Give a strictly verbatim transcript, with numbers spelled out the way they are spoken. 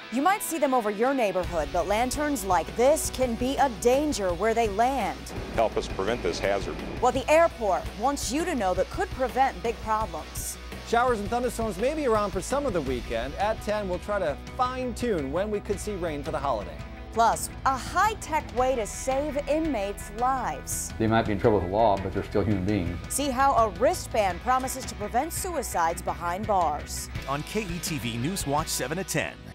You might see them over your neighborhood, but lanterns like this can be a danger where they land. Help us prevent this hazard. What the airport wants you to know that could prevent big problems. Showers and thunderstorms may be around for some of the weekend. At ten, we'll try to fine-tune when we could see rain for the holiday. Plus, a high-tech way to save inmates' lives. They might be in trouble with the law, but they're still human beings. See how a wristband promises to prevent suicides behind bars. On K E T V Newswatch seven at ten.